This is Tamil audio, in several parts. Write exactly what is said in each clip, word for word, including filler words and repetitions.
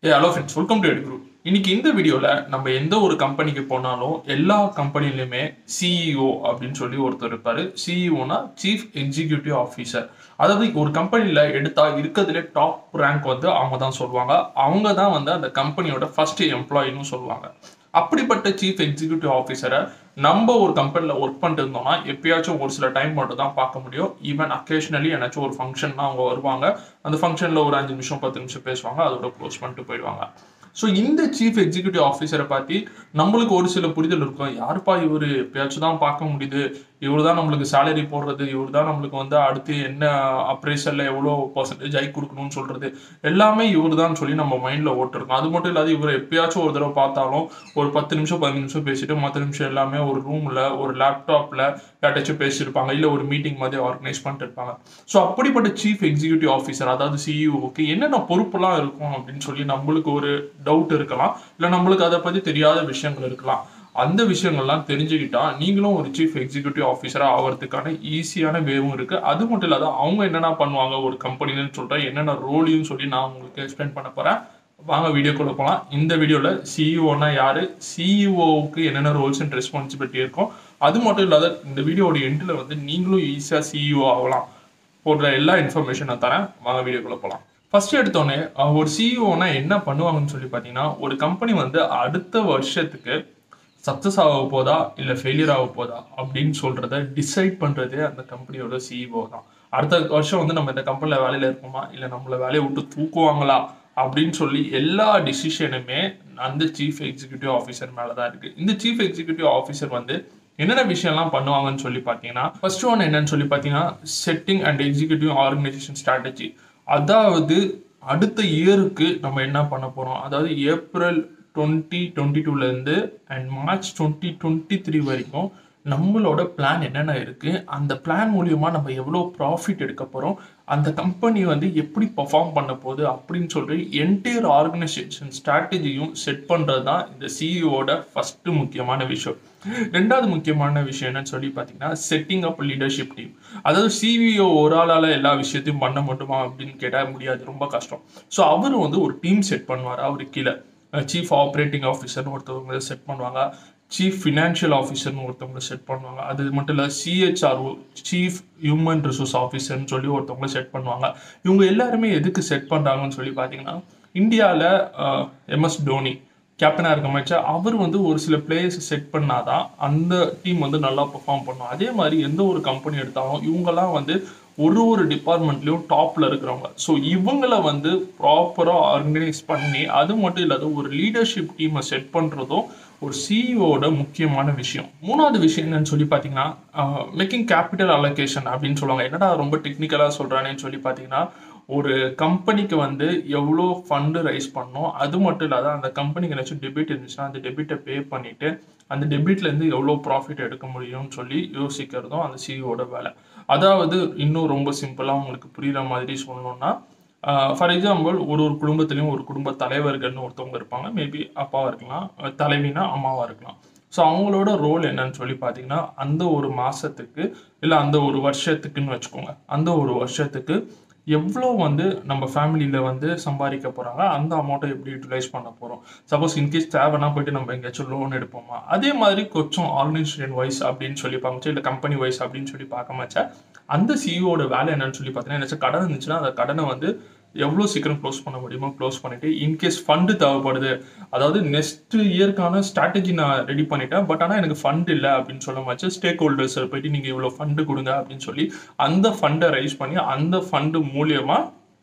Hey, hello friends, welcome to Eduguru. இன்னைக்கு இந்த வீடியோல நம்ம எந்த ஒரு கம்பெனிக்கு போனாலும் எல்லா கம்பெனிலுமே சிஇஓ அப்படின்னு சொல்லி ஒருத்தர் இருப்பாரு. சிஇஓனா சீஃப் எக்ஸிக்யூட்டிவ் ஆஃபீஸர். அதாவது ஒரு கம்பெனில எடுத்தா இருக்கிறதுல டாப் ரேங்க் வந்து அவங்க தான் சொல்லுவாங்க. அவங்க தான் வந்து அந்த கம்பெனியோட ஃபர்ஸ்ட் எம்ப்ளாயின்னு சொல்லுவாங்க. அப்படிப்பட்ட சீஃப் எக்ஸிக்யூட்டிவ் ஆஃபீஸரை நம்ம ஒரு கம்பெனியில் ஒர்க் பண்ணிட்டு இருந்தோம்னா எப்பயாச்சும் ஒரு சில டைம் மட்டும் தான் பார்க்க முடியும். ஈவன் அக்கேஷனலி ஏதாச்சும் ஒரு ஃபங்க்ஷன்னா அவங்க வருவாங்க. அந்த ஃபங்க்ஷனில் ஒரு அஞ்சு நிமிஷம் பத்து நிமிஷம் பேசுவாங்க, அதோட க்ளோஸ் பண்ணிட்டு போயிடுவாங்க. ஸோ இந்த சீஃப் எக்ஸிக்யூட்டிவ் ஆஃபீஸரை பற்றி நம்மளுக்கு ஒரு சில புரிதல் இருக்கும். யாருப்பா இவர், எப்பயாச்சும் தான் பார்க்க முடியுது, இவர் தான் நம்மளுக்கு சேலரி போடுறது, இவர் தான் நம்மளுக்கு வந்து அடுத்து என்ன அப்ரைசலில் எவ்வளோ பர்சன்டேஜ் ஆகி கொடுக்கணும்னு சொல்கிறது எல்லாமே இவர் தான் சொல்லி நம்ம மைண்டில் ஓட்டிருக்கோம். அது மட்டும் இல்லாத இவர் எப்பயாச்சும் ஒரு தடவை பார்த்தாலும் ஒரு பத்து நிமிஷம் பதினஞ்சு நிமிஷம் பேசிட்டு மற்ற நிமிஷம் எல்லாமே ஒரு ரூமில் ஒரு லேப்டாப்பில் யார்ட்டாச்சும் பேசியிருப்பாங்க, இல்லை ஒரு மீட்டிங் மாதிரி ஆர்கனைஸ் பண்ணிட்டு இருப்பாங்க. ஸோ அப்படிப்பட்ட சீஃப் எக்ஸிக்யூட்டிவ் ஆஃபீஸர் அதாவது சிஇஓக்கு என்னென்ன பொறுப்பெல்லாம் இருக்கும் அப்படின்னு சொல்லி நம்மளுக்கு ஒரு டவுட் இருக்கலாம், இல்லை நம்மளுக்கு அதை பற்றி தெரியாத விஷயங்கள் இருக்கலாம். அந்த விஷயங்கள்லாம் தெரிஞ்சுக்கிட்டா நீங்களும் ஒரு சீஃப் எக்ஸிக்யூட்டிவ் ஆஃபீஸராக ஆகிறதுக்கான ஈஸியான வேவும் இருக்கு. அது மட்டும் இல்லாத அவங்க என்னென்ன பண்ணுவாங்க ஒரு கம்பெனின்னு சொல்லிட்டு என்னென்ன ரோலையும் சொல்லி நான் உங்களுக்கு எக்ஸ்பிளைன் பண்ண போறேன். வாங்க வீடியோக்குள்ள போகலாம். இந்த வீடியோவில் சிஇஓனா யாரு, சிஇஓவுக்கு என்னென்ன ரோல்ஸ் அண்ட் ரெஸ்பான்சிபிலிட்டி இருக்கும், அது மட்டும் இல்லாத இந்த வீடியோட எண்டில் வந்து நீங்களும் ஈஸியாக சிஇஓ ஆகலாம் போன்ற எல்லா இன்ஃபர்மேஷன் நான் தரேன். வாங்க வீடியோக்குள்ள போகலாம். ஃபர்ஸ்ட் எடுத்தோடனே ஒரு சிஇஓனா என்ன பண்ணுவாங்கன்னு சொல்லி பார்த்தீங்கன்னா, ஒரு கம்பெனி வந்து அடுத்த வருஷத்துக்கு சக்ஸஸ் ஆக போதா இல்லை ஃபெயிலியர் ஆக போதா அப்படின்னு சொல்றத டிசைட் பண்ணுறதே அந்த கம்பெனியோட சிஇஓ தான். அடுத்த வருஷம் வந்து நம்ம இந்த கம்பெனியில் வேலையில் இருப்போமா, இல்லை நம்மளை வேலையை விட்டு தூக்குவாங்களா அப்படின்னு சொல்லி எல்லா டிசிஷனுமே அந்த சீஃப் எக்ஸிக்யூட்டிவ் ஆஃபீஸர் மேலே தான் இருக்குது. இந்த சீஃப் எக்ஸிக்யூட்டிவ் ஆஃபீஸர் வந்து என்னென்ன விஷயம்லாம் பண்ணுவாங்கன்னு சொல்லி பார்த்தீங்கன்னா, ஃபர்ஸ்ட் ஒன் என்னன்னு சொல்லி பார்த்தீங்கன்னா setting and executive organisation strategy. அதாவது அடுத்த இயருக்கு நம்ம என்ன பண்ண போகிறோம், அதாவது ஏப்ரல் டுவெண்ட்டி டுவெண்ட்டி டூலேருந்து and March twenty twenty three வரைக்கும் நம்மளோட பிளான் என்னென்ன இருக்குது, அந்த பிளான் மூலியமா நம்ம எவ்வளோ ப்ராஃபிட் எடுக்க போகிறோம், அந்த கம்பெனி வந்து எப்படி பர்ஃபார்ம் பண்ண போகுது அப்படின்னு சொல்லி என்டையர் ஆர்கனைசேஷன் ஸ்ட்ராட்டஜியும் செட் பண்ணுறது தான் இந்த சிஇஓட ஃபஸ்ட்டு முக்கியமான விஷயம். ரெண்டாவது முக்கியமான விஷயம் என்னன்னு சொல்லி பார்த்தீங்கன்னா செட்டிங் அப் லீடர்ஷிப் டீம். அதாவது சிஇஓ ஒரு ஆளால் எல்லா விஷயத்தையும் பண்ண மட்டுமா அப்படின்னு கேட்டால் முடியாது, ரொம்ப கஷ்டம். ஸோ அவர் வந்து ஒரு டீம் செட் பண்ணுவார். அவரு கீழே சீஃப் ஆப்ரேட்டிங் ஆஃபீஸர்னு ஒருத்தவங்க செட் பண்ணுவாங்க, சீஃப் ஃபினான்ஷியல் ஆஃபீஸர்னு ஒருத்தவங்களை செட் பண்ணுவாங்க, அது மட்டும் இல்லை சிஹெச்ஆர்ஓ சீஃப் ஹியூமன் ரிசோர்ஸ் ஆஃபீஸர்னு சொல்லி ஒருத்தவங்களை செட் பண்ணுவாங்க. இவங்க எல்லாருமே எதுக்கு செட் பண்ணுறாங்கன்னு சொல்லி பார்த்தீங்கன்னா, இந்தியாவில் எம்எஸ் தோனி கேப்டனாக இருக்க மாதிரி அவர் வந்து ஒரு சில பிளேயர்ஸ் செட் பண்ணாதான் அந்த டீம் வந்து நல்லா பெர்ஃபார்ம் பண்ணும். அதே மாதிரி எந்த ஒரு கம்பெனி எடுத்தாலும் இவங்கெல்லாம் வந்து ஒரு ஒரு டிபார்ட்மெண்ட்லையும் டாப்ல இருக்கிறவங்க. ஸோ இவங்களை வந்து ப்ராப்பராக ஆர்கனைஸ் பண்ணி அது மட்டும் இல்லாத ஒரு லீடர்ஷிப் டீமை செட் பண்ணுறதும் ஒரு சிஇஓட முக்கியமான விஷயம். மூணாவது விஷயம் என்னன்னு சொல்லி பார்த்தீங்கன்னா மேக்கிங் கேபிட்டல் அலோகேஷன் அப்படின்னு சொல்லுவாங்க. என்னடா ரொம்ப டெக்னிக்கலாக சொல்கிறானேன்னு சொல்லி பார்த்தீங்கன்னா, ஒரு கம்பெனிக்கு வந்து எவ்வளோ ஃபண்டு ரைஸ் பண்ணணும், அது மட்டும் இல்லாத அந்த கம்பெனிக்கு ஏதாச்சும் டெபிட் இருந்துச்சுன்னா அந்த டெபிட்டை பே பண்ணிட்டு அந்த டெபிட்லேருந்து எவ்வளோ ப்ராஃபிட் எடுக்க முடியும்னு சொல்லி யோசிக்கிறதும் அந்த சிஇஓட வேலை. அதாவது இன்னும் ரொம்ப சிம்பிளாக உங்களுக்கு புரியுற மாதிரி சொல்லணும்னா, ஃபார் எக்ஸாம்பிள் ஒரு ஒரு குடும்பத்துலேயும் ஒரு குடும்ப தலைவர்கள்னு ஒருத்தவங்க இருப்பாங்க. மேபி அப்பாவாக இருக்கலாம், தலைவினா அம்மாவாக இருக்கலாம். ஸோ அவங்களோட ரோல் என்னன்னு சொல்லி பார்த்தீங்கன்னா, அந்த ஒரு மாதத்துக்கு இல்லை அந்த ஒரு வருஷத்துக்குன்னு வச்சுக்கோங்க, அந்த ஒரு வருஷத்துக்கு எவ்வளோ வந்து நம்ம ஃபேமிலியில் வந்து சம்பாதிக்க போகிறாங்க, அந்த அமௌண்ட்டை எப்படி யூட்டிலைஸ் பண்ண போகிறோம். சப்போஸ் இன்கேஸ் தேவைன்னா போயிட்டு நம்ம எங்கேயாச்சும் லோன் எடுப்போமா, அதே மாதிரி கொஞ்சம் ஆர்கனைசேஷன் வைஸ் அப்படின்னு சொல்லி பார்க்கச்சா இல்லை கம்பெனி வைஸ் அப்படின்னு சொல்லி பார்க்கமாச்சா அந்த சிஇஓட வேலை என்னன்னு சொல்லி பார்த்தீங்கன்னா, ஏதாச்சும் கடன் இருந்துச்சுன்னா அந்த கடனை வந்து எவ்வளோ சீக்கிரம் க்ளோஸ் பண்ண முடியுமோ க்ளோஸ் பண்ணிட்டு, இன்கேஸ் ஃபண்டு தேவைப்படுது, அதாவது நெக்ஸ்ட் இயர்க்கான ஸ்ட்ராட்டஜி நான் ரெடி பண்ணிட்டேன் பட் ஆனால் எனக்கு ஃபண்ட் இல்லை அப்படின்னு சொல்ல மாச்சு ஸ்டேக் ஹோல்டர்ஸ் போயிட்டு நீங்கள் இவ்வளோ ஃபண்டு கொடுங்க அப்படின்னு சொல்லி அந்த ஃபண்டை ரைஸ் பண்ணி அந்த ஃபண்டு மூலியமா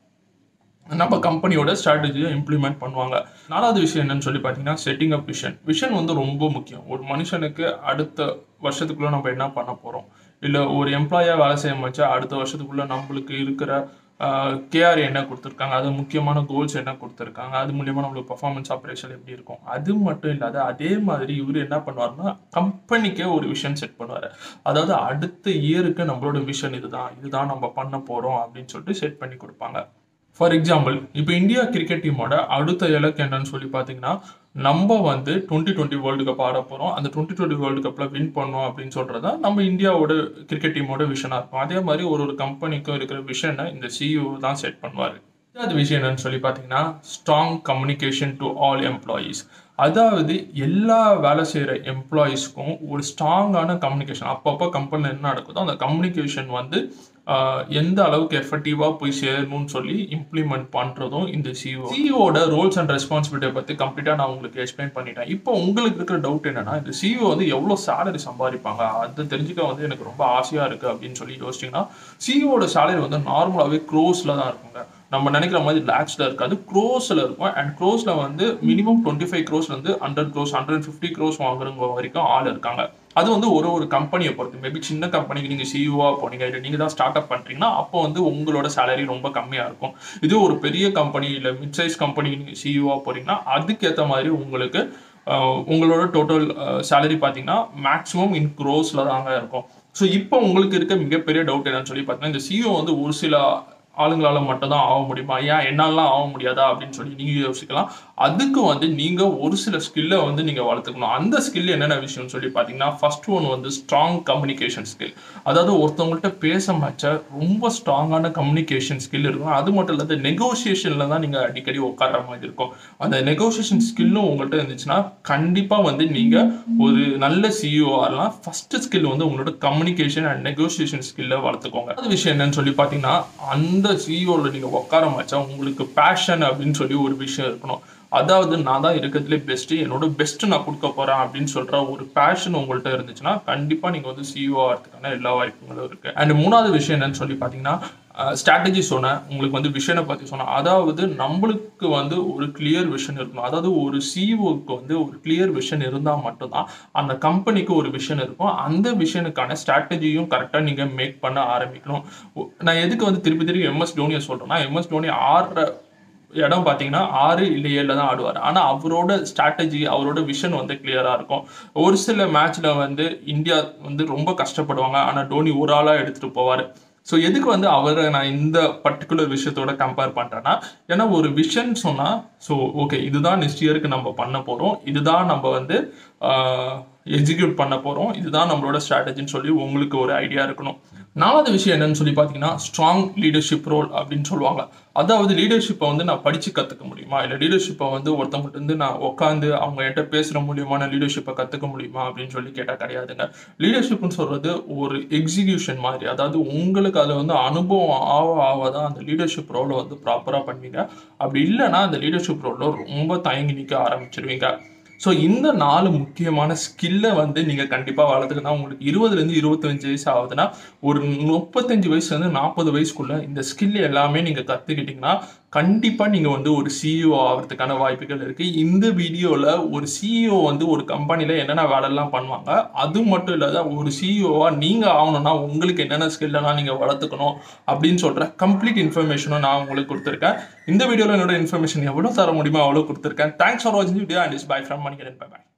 நம்ம கம்பெனியோட ஸ்ட்ராட்டஜியை இம்ப்ளிமெண்ட் பண்ணுவாங்க. நாலாவது விஷயம் என்னன்னு சொல்லி பார்த்தீங்கன்னா செட்டிங் அப் விஷன். விஷன் வந்து ரொம்ப முக்கியம். ஒரு மனுஷனுக்கு அடுத்த வருஷத்துக்குள்ள நம்ம என்ன பண்ண போகிறோம், இல்லை ஒரு எம்ப்ளாயாக வேலை செய்ய வச்சா அடுத்த வருஷத்துக்குள்ள நம்மளுக்கு இருக்கிற கேஆர் என்ன கொடுத்துருக்காங்க, அது முக்கியமான கோல்ஸ் என்ன கொடுத்துருக்காங்க, அது மூலியமாக நம்மளுக்கு பர்ஃபார்மன்ஸ் ஆப்ரேஷன் எப்படி இருக்கும். அது மட்டும் இல்லாத அதே மாதிரி இவர் என்ன பண்ணுவார்னா கம்பெனிக்கே ஒரு விஷன் செட் பண்ணுவார். அதாவது அடுத்த இயருக்கு நம்மளோட விஷன் இதுதான் இதுதான் நம்ம பண்ண போகிறோம் அப்படின்னு சொல்லிட்டு செட் பண்ணி கொடுப்பாங்க. ஃபார் எக்ஸாம்பிள் இப்போ இந்தியா கிரிக்கெட் டீமோட அடுத்த இலக்கு என்னன்னு சொல்லி பார்த்தீங்கன்னா, நம்ம வந்து டுவெண்ட்டி டுவெண்ட்டி வேர்ல்டு கப் ஆட போகிறோம், அந்த டுவெண்ட்டி டுவெண்ட்டி வேர்ல்டு கப்பில் வின் பண்ணோம் அப்படின்னு சொல்கிறதா நம்ம இந்தியாவோட கிரிக்கெட் டீமோட விஷனாக இருக்கும். அதே மாதிரி ஒரு ஒரு கம்பெனிக்கும் இருக்கிற விஷனை இந்த சிஇஓ தான் செட் பண்ணுவார். அது விஷயம் என்னன்னு சொல்லி பார்த்தீங்கன்னா strong communication to all employees. அதாவது எல்லா வேலை செய்கிற எம்ப்ளாயீஸ்க்கும் ஒரு ஸ்ட்ராங்கான கம்யூனிகேஷன், அப்பப்போ கம்பெனியில் என்ன நடக்குதோ அந்த கம்யூனிகேஷன் வந்து எந்த அளவுக்கு எஃபெக்டிவாக போய் சேரணும்னு சொல்லி இம்ப்ளிமெண்ட் பண்ணுறதும் இந்த சிஇஓ. சிஇஓட ரோல்ஸ் அண்ட் ரெஸ்பான்சிபிலிட்டியை பற்றி கம்ப்ளீட்டாக நான் உங்களுக்கு எக்ஸ்பிளைன் பண்ணிட்டேன். இப்போ உங்களுக்கு இருக்கிற டவுட் என்னன்னா, இந்த சிஇஓ வந்து எவ்வளோ சேலரி சம்பாதிப்பாங்க அது தெரிஞ்சுக்க வந்து எனக்கு ரொம்ப ஆசையாக இருக்குது அப்படின்னு சொல்லி யோசிச்சிங்கன்னா, சிஇஓட சேலரி வந்து நார்மலாகவே க்ரோஸில் தான் இருக்குங்க. நம்ம நினைக்கிற மாதிரி லேக்ஸில் இருக்காது, க்ரோஸில் இருக்கும். அண்ட் க்ரோஸில் வந்து மினிமம் டுவெண்ட்டி ஃபைவ் க்ரோஸ்லேருந்து hundred crores hundred fifty crores வாங்குறவங்க வரைக்கும் ஆள் இருக்காங்க. அது வந்து ஒரு ஒரு கம்பெனியை பொறுத்து. மேபி சின்ன கம்பெனிக்கு நீங்கள் சிஇஓவாக போனீங்க, இல்லை நீங்கள் தான் ஸ்டார்ட் அப் பண்ணுறீங்கன்னா அப்போ வந்து உங்களோட சேலரி ரொம்ப கம்மியாக இருக்கும். இது ஒரு பெரிய கம்பெனி இல்லை மிட் சைஸ் கம்பெனி நீங்கள் சிஇஓவாக போகிறீங்கன்னா அதுக்கேற்ற மாதிரி உங்களுக்கு உங்களோட டோட்டல் சேலரி பார்த்தீங்கன்னா மேக்ஸிமம் இன் க்ரோஸில் தாங்க இருக்கும். ஸோ இப்போ உங்களுக்கு இருக்க மிகப்பெரிய டவுட் என்னன்னு சொல்லி பார்த்தீங்கன்னா, இந்த சிஇஓ வந்து ஒரு சில ஆளுங்களால் மட்டும் தான் ஆக முடியுமா, ஏன் என்னாலாம் ஆக முடியாதா அப்படின்னு சொல்லி நீங்கள் யோசிக்கலாம். அதுக்கு வந்து நீங்கள் ஒரு சில ஸ்கில்லை வந்து நீங்கள் வளர்த்துக்கணும். அந்த ஸ்கில் என்னென்ன விஷயம்னு சொல்லி பார்த்தீங்கன்னா, ஃபர்ஸ்ட் ஒன் வந்து ஸ்ட்ராங் கம்யூனிகேஷன் ஸ்கில். அதாவது ஒருத்தவங்கள்ட்ட பேச மச்ச ரொம்ப ஸ்ட்ராங்கான கம்யூனிகேஷன் ஸ்கில் இருக்கும். அது மட்டும் இல்லாத நெகோசியேஷனில் தான் நீங்கள் அடிக்கடி உட்கார்ற மாதிரி இருக்கும். அந்த நெகோசியேஷன் ஸ்கில்லும் உங்கள்கிட்ட இருந்துச்சுன்னா கண்டிப்பாக வந்து நீங்கள் ஒரு நல்ல சிஇஓ ஆகலாம். ஃபர்ஸ்ட் ஸ்கில் வந்து உங்களோட கம்யூனிகேஷன் அண்ட் நெகோசியேஷன் ஸ்கில்லை வளர்த்துக்கோங்க. அது விஷயம் என்னன்னு சொல்லி பார்த்தீங்கன்னா, அந்த சிஇஓவில் நீங்கள் உட்கார மச்சா உங்களுக்கு பேஷன் அப்படின்னு சொல்லி ஒரு விஷயம் இருக்கணும். அதாவது நான் தான் இருக்கிறதுலே பெஸ்ட்டு, என்னோட பெஸ்ட்டு நான் கொடுக்க போகிறேன் அப்படின்னு சொல்கிற ஒரு பேஷன் உங்கள்கிட்ட இருந்துச்சுன்னா கண்டிப்பாக நீங்கள் வந்து சிஇஓ ஆகிறதுக்கான எல்லா வாய்ப்புகளும் இருக்குது. அண்ட் மூணாவது விஷயம் என்னன்னு சொல்லி பார்த்தீங்கன்னா, ஸ்ட்ராட்டஜி சொன்னேன், உங்களுக்கு வந்து விஷனை பற்றி சொன்னேன். அதாவது நம்மளுக்கு வந்து ஒரு கிளியர் விஷன் இருக்கணும். அதாவது ஒரு சிஇஓக்கு வந்து ஒரு கிளியர் விஷன் இருந்தால் மட்டும்தான் அந்த கம்பெனிக்கு ஒரு விஷன் இருக்கும். அந்த விஷனுக்கான ஸ்ட்ராட்டஜியும் கரெக்டாக நீங்கள் மேக் பண்ண ஆரம்பிக்கணும். நான் எதுக்கு வந்து திருப்பி திருப்பி எம்எஸ் தோனியை சொல்கிறேன்னா, எம்எஸ் தோனி ஆடுற இடம் பார்த்தீங்கன்னா ஆறு இல்லை ஏழில் தான் ஆடுவார். ஆனால் அவரோட ஸ்ட்ராட்டஜி அவரோட விஷன் வந்து கிளியராக இருக்கும். ஒரு சில மேட்ச்சில் வந்து இந்தியா வந்து ரொம்ப கஷ்டப்படுவாங்க, ஆனால் தோனி ஒரு ஆளாக எடுத்துகிட்டு போவார். ஸோ எதுக்கு வந்து அவரை நான் இந்த பர்டிகுலர் விஷயத்தோட கம்பேர் பண்ணுறேன்னா, ஏன்னா ஒரு விஷன் சொன்னால் ஸோ ஓகே இதுதான் நெக்ஸ்ட் இயருக்கு நம்ம பண்ண போகிறோம், இதுதான் நம்ம வந்து எக்ஸிக்யூட் பண்ண போகிறோம், இதுதான் நம்மளோட ஸ்ட்ராட்டஜின்னு சொல்லி உங்களுக்கு ஒரு ஐடியா இருக்கணும். நாலாவது விஷயம் என்னன்னு சொல்லி பார்த்தீங்கன்னா, ஸ்ட்ராங் லீடர்ஷிப் ரோல் அப்படின்னு சொல்லுவாங்க. அதாவது லீடர்ஷிப்பை வந்து நான் படித்து கற்றுக்க முடியுமா, இல்லை லீடர்ஷிப்பை வந்து ஒருத்தவங்கிட்ட இருந்து நான் உட்காந்து அவங்க என்கிட்ட பேசுகிற மூலியமான லீடர்ஷிப்பை கற்றுக்க முடியுமா அப்படின்னு சொல்லி கேட்டால் கிடையாதுங்க. லீடர்ஷிப்னு சொல்கிறது ஒரு எக்ஸிக்யூஷன் மாதிரி. அதாவது உங்களுக்கு அதில் வந்து அனுபவம் ஆக ஆக தான் அந்த லீடர்ஷிப் ரோலை வந்து ப்ராப்பராக பண்ணுவீங்க. அப்படி இல்லைன்னா அந்த லீடர்ஷிப் ரோலில் ரொம்ப தயங்கி நிற்க ஆரம்பிச்சிருவீங்க. ஸோ இந்த நாலு முக்கியமான ஸ்கில்லை வந்து நீங்கள் கண்டிப்பாக வளர்த்துக்கணும். உங்களுக்கு இருபதுலேருந்து இருபத்தஞ்சு வயசு ஆகுதுன்னா ஒரு முப்பத்தஞ்சு வயசுலேருந்து நாற்பது வயசுக்குள்ளே இந்த ஸ்கில் எல்லாமே நீங்கள் கற்றுக்கிட்டிங்கன்னா கண்டிப்பாக நீங்கள் வந்து ஒரு சிஇஓ ஆகிறதுக்கான வாய்ப்புகள் இருக்குது. இந்த வீடியோவில் ஒரு சிஇஓ வந்து ஒரு கம்பெனியில் என்னென்ன வேலைலாம் பண்ணுவாங்க, அது மட்டும் இல்லாத ஒரு சிஇஓவாக நீங்கள் ஆகணும்னா உங்களுக்கு என்னென்ன ஸ்கில்லாம் நீங்கள் வளர்த்துக்கணும் அப்படின்னு சொல்கிற கம்ப்ளீட் இன்ஃபர்மேஷனும் நான் உங்களுக்கு கொடுத்துருக்கேன். இந்த வீடியோவில் என்னோட இன்ஃபர்மேஷன் எவ்வளோ தர முடியுமோ அவ்வளோ கொடுத்துருக்கேன். தேங்க்ஸ் ஃபார் வாட்சிங் video and is bye from Manikandan. Bye bye.